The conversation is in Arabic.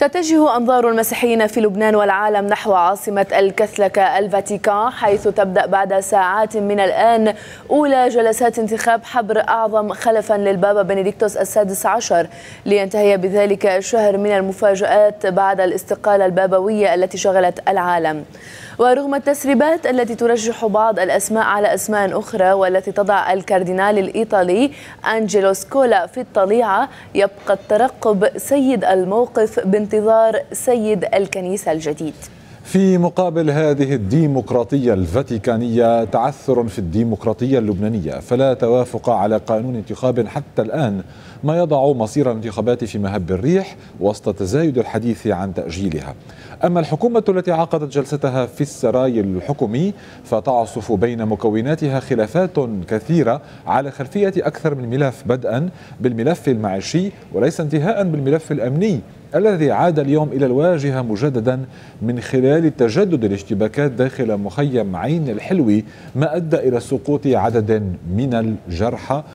تتجه أنظار المسيحيين في لبنان والعالم نحو عاصمة الكاثوليكية الفاتيكان، حيث تبدأ بعد ساعات من الآن أولى جلسات انتخاب حبر أعظم خلفا للبابا بنديكتوس السادس عشر، لينتهي بذلك الشهر من المفاجآت بعد الاستقالة البابوية التي شغلت العالم. ورغم التسريبات التي ترجح بعض الأسماء على أسماء أخرى والتي تضع الكاردينال الإيطالي أنجيلو سكولا في الطليعة، يبقى الترقب سيد الموقف بانتظار سيد الكنيسة الجديد. في مقابل هذه الديمقراطية الفاتيكانية تعثر في الديمقراطية اللبنانية، فلا توافق على قانون انتخاب حتى الآن، ما يضع مصير الانتخابات في مهب الريح وسط تزايد الحديث عن تأجيلها. أما الحكومة التي عقدت جلستها في السراي الحكومي فتعصف بين مكوناتها خلافات كثيرة على خلفية أكثر من ملف، بدءا بالملف المعيشي وليس انتهاء بالملف الأمني الذي عاد اليوم إلى الواجهة مجددا من خلال تجدد الاشتباكات داخل مخيم عين الحلوي، ما أدى إلى سقوط عدد من الجرحى